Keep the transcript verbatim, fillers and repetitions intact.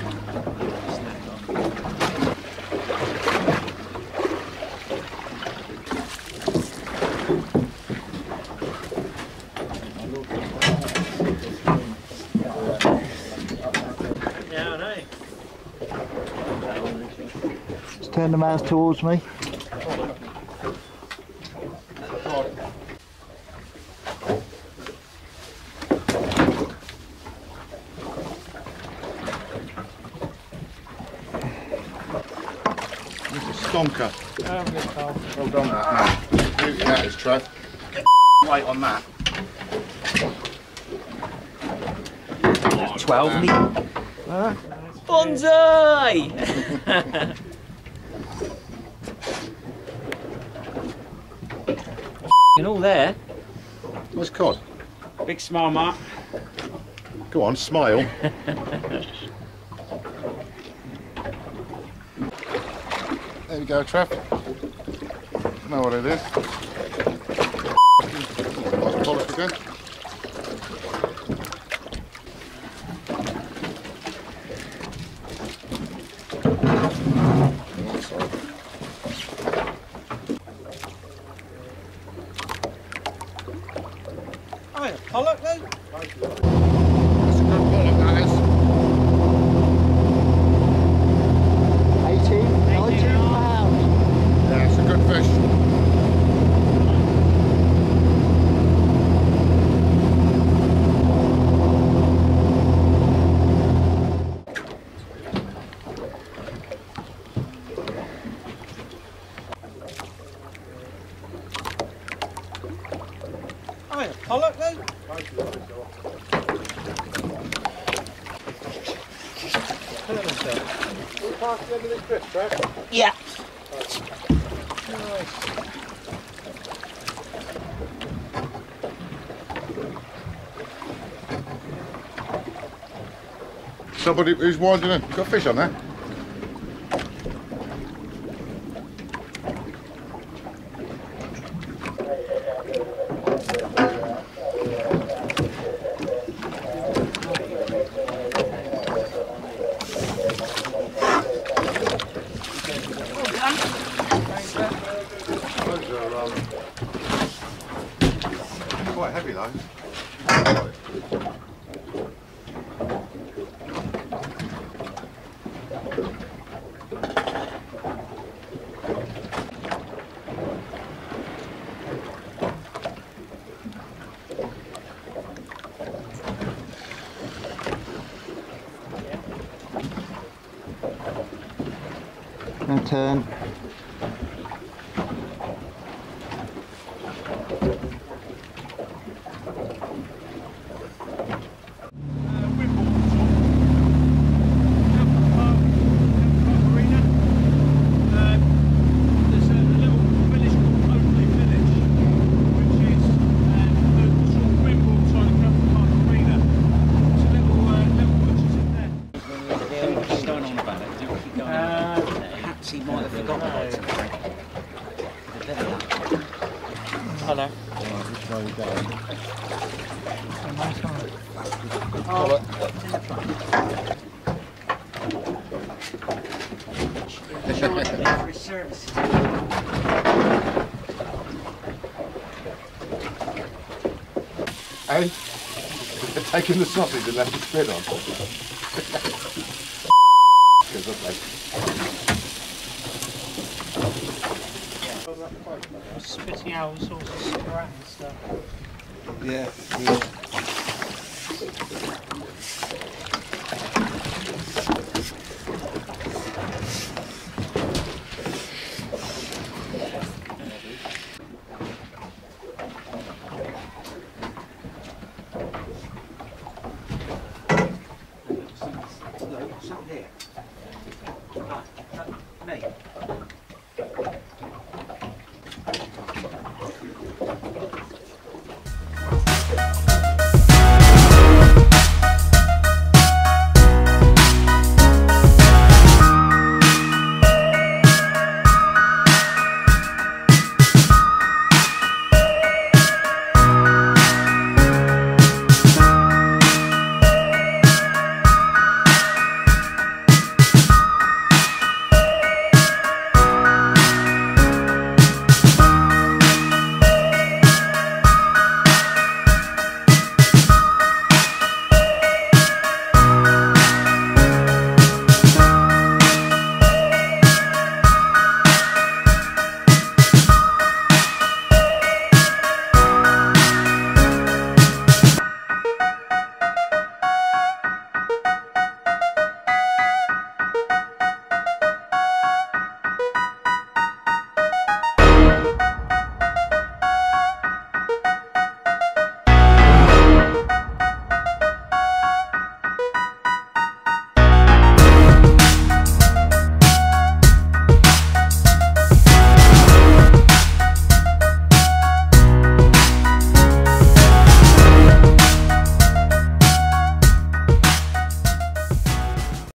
Yeah, I know. Just turn the mouth towards me. Stonker. Oh, good call. Well done, that man. Beauty that is, Trev. Get the weight on that. twelve me. Huh? Bonsai! And all there. Where's Cod? Big smile, Mark. Go on, smile. There we go, Trev. Know what it is. Nice pollock again. Oh, sorry. Oh, yeah, pollock though? That's a good pollock, that is. eighteen, nineteen pounds. Yeah, it's a good fish. Oh, yeah, pollock though? Past the end of this trip, Trev? Yeah. Somebody who's winding in. Got a fish on there? Those are um, quite heavy though. Now turn. He might have forgotten about something. Hello. Which way are you going? Oh. Hey? They're taking the sausage and left the squid on. Good, lovely. Spitting out all sorts of scrap and stuff. Yeah. yeah. Look, what's up here?